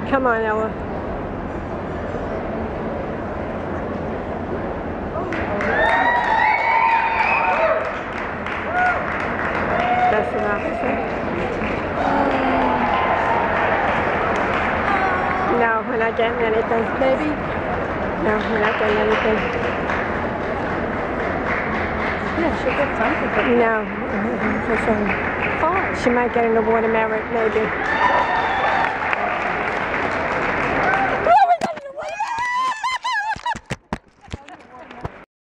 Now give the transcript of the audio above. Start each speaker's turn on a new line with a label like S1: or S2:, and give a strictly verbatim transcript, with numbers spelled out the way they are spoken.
S1: Come on, Ella. That's an opposite. No, we're not getting anything.
S2: Maybe?
S1: No, we're not getting anything.
S2: Yeah, she'll get something.
S1: No. Five. She might get an award of merit, maybe.